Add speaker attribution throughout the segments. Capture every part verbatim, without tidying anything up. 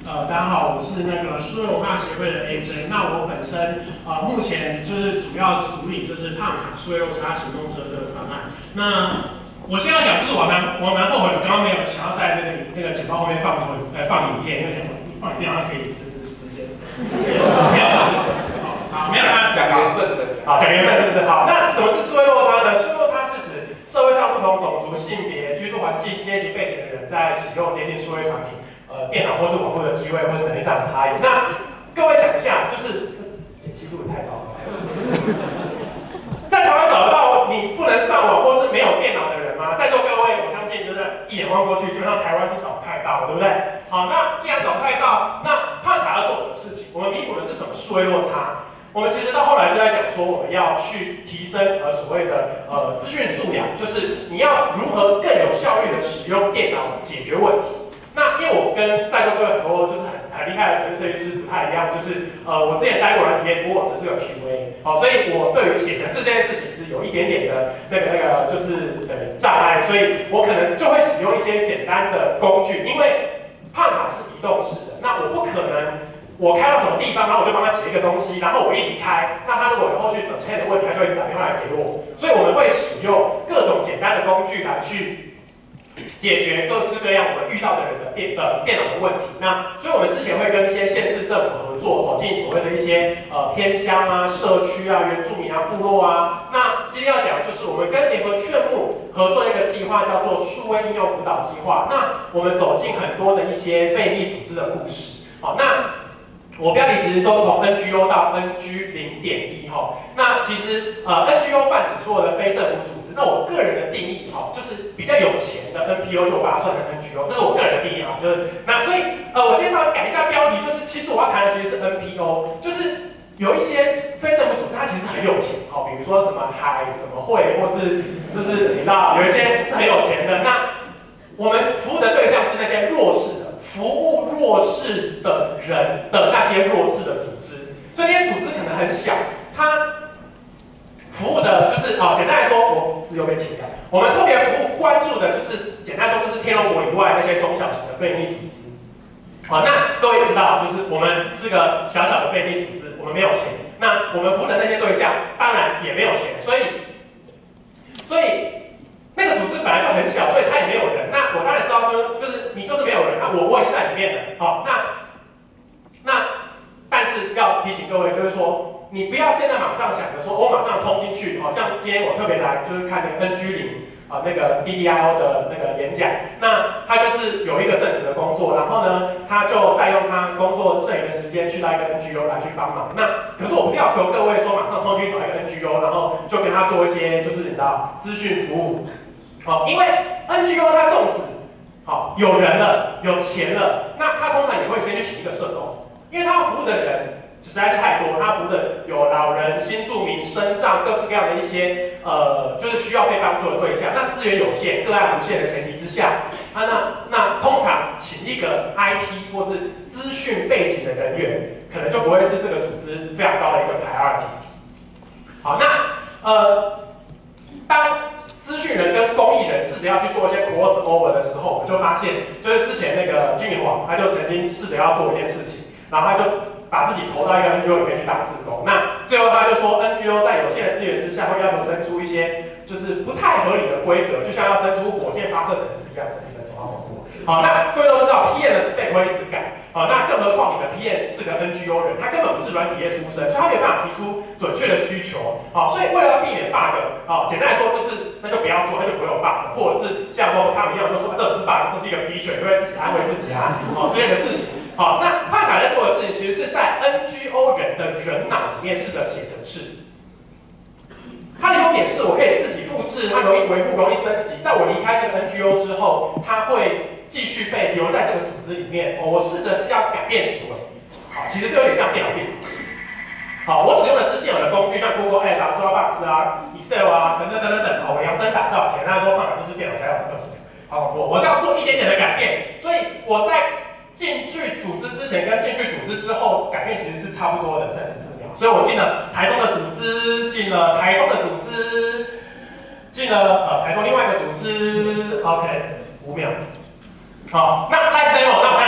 Speaker 1: 呃，大家好，我是那个数位文化协会的 A J。那我本身呃目前就是主要处理就是胖卡数位落差行动车这个方案。那我现在讲就是我蛮我蛮后悔，我刚刚没有想要在那个那个简报后面放投呃放影片，因为想放影片好像可以就是实现。没有，好，没有啊，
Speaker 2: 讲缘分的。
Speaker 1: 好，讲缘分是不是？好，那什么是数位落差呢？数位落差是指社会上不同种族、性别、居住环境、阶级背景的人在使用接近数位产品。呃，电脑或是网络的机会或是能力上的差异。那各位想一下，就是解析度也太糟了。在台湾找得到你不能上网或是没有电脑的人吗？在座各位，我相信就是一眼望过去，基本上台湾是找不太到，对不对？好，那既然找不太到，那胖卡要做什么事情？我们弥补的是什么数位落差？我们其实到后来就在讲说，我们要去提升呃所谓的呃资讯素养，就是你要如何更有效率的使用电脑解决问题。那因为我跟在座各位很多就是很很厉害的程式设计师不太一样，就是呃我之前待过软体业，不过我只是有 Q A， 好，所以我对于写程式这件事情是有一点点的那个那个就是呃障碍，所以我可能就会使用一些简单的工具，因为胖卡是移动式的，那我不可能我开到什么地方，然后我就帮他写一个东西，然后我一离开，那他如果有后续 sustain 的问题，他就会一直打电话来给我，所以我们会使用各种简单的工具来去解决各式各样我们遇到的人的电呃电脑的问题。那所以我们之前会跟一些县市政府合作，走进所谓的一些呃偏乡啊、社区啊、原住民啊、部落啊。那今天要讲的就是我们跟联合劝募合作的一个计划，叫做数位应用辅导计划。那我们走进很多的一些非营利组织的故事。好，那我标题其实都从 N G O 到 N G 零点一哈。那其实呃 N G O 泛指所有的非政府组织。那我个人的定义哈，就是比较有钱的 N P O 就我把它算成 N G O， 这是我个人的定义啊。就是那所以呃我今天稍微改一下标题，就是其实我要谈的其实是 N P O， 就是有一些非政府组织它其实很有钱哈，比如说什么海什么会，或是就是你知道有一些是很有钱的。那我们服务的对象是那些弱势的。服务弱势的人的那些弱势的组织，所以那些组织可能很小，它服务的就是啊、哦，简单来说，我字又被切掉。我们特别服务关注的就是，简单说就是天龙国以外那些中小型的非营利组织。好、哦，那各位知道，就是我们是个小小的非营利组织，我们没有钱。那我们服务的那些对象，当然也没有钱，所以，所以。那个组织本来就很小，所以它也没有人。那我当然知道说，就是你就是没有人，那我我已经在里面了。好、哦，那那但是要提醒各位，就是说，你不要现在马上想着说，我马上冲进去。好、哦、像今天我特别来就是看那个 N G 零啊那个 D D I O 的那个演讲，那他就是有一个正职的工作，然后呢，他就再用他工作剩余的时间去到一个 N G O 来去帮忙。那可是我不是要求各位说马上冲进去找一个 N G O， 然后就跟他做一些就是你知道资讯服务。好，因为 N G O 它纵使好有人了、有钱了，那他通常也会先去请一个社工，因为他要服务的人实在是太多，他服务的有老人、新住民、身障各式各样的一些呃，就是需要被帮助的对象。那资源有限、个案无限的前提之下，啊，那那通常请一个 I T 或是资讯背景的人员，可能就不会是这个组织非常高的一个 priority。好，那呃，当资讯人跟公益人试着要去做一些 crossover 的时候，我就发现，就是之前那个金宇煌，他就曾经试着要做一件事情，然后他就把自己投到一个 N G O 里面去当志工。那最后他就说 ，N G O 在有限的资源之下，会要求生出一些就是不太合理的规格，就像要生出火箭发射程式一样，神经的总要恐怖。好，那各位都知道 P M 的 spec 会一直改。好，那更何况你的 P M 是个 N G O 人，他根本不是软体业出身，所以他没有办法提出准确的需求。好，所以为了要避免 bug， 好，简单来说就是那就不要做，那就不会有 bug， 或者是像包括他们一样，就说、啊、这不是 bug， 这是一个 feature， 就会自己安慰自己啊，好之类的事情。好，那胖卡在做的事情，其实是在 N G O 人的人脑里面试着写程式。它的优点是我可以自己复制，它容易维护、容易升级。在我离开这个 N G O 之后，它会继续被留在这个组织里面。哦、我试着是要改变行为。好，其实这有点像电脑病。好，我使用的是现有的工具，像 Google Ads 啊、Dropbox 啊、Excel 啊等等等等等。好，我量身打造，简单说，胖卡就是电脑加钥匙二十秒。好，我我要做一点点的改变，所以我在进去组织之前跟进去组织之后，改变其实是差不多的，剩十四秒。所以我进了台东的组织，进了台中的组织，进了呃台东另外一个组织 ，OK， 五秒。好，那 Live Demo， 那我当然知道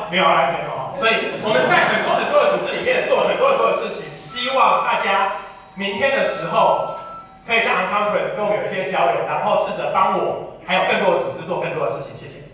Speaker 1: 没有要来填哦。所以我们在很多很多的组织里面做了很多很多的事情，希望大家明天的时候可以在 on conference 跟我们有一些交流，然后试着帮我还有更多的组织做更多的事情。谢谢。